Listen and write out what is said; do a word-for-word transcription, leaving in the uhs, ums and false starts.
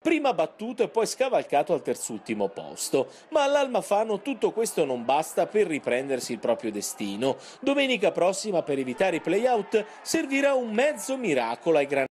Prima battuto e poi scavalcato al terzultimo posto, ma all'Almafano tutto questo non basta per riprendersi il proprio destino. Domenica prossima, per evitare i play-out, servirà un mezzo miracolo ai granati.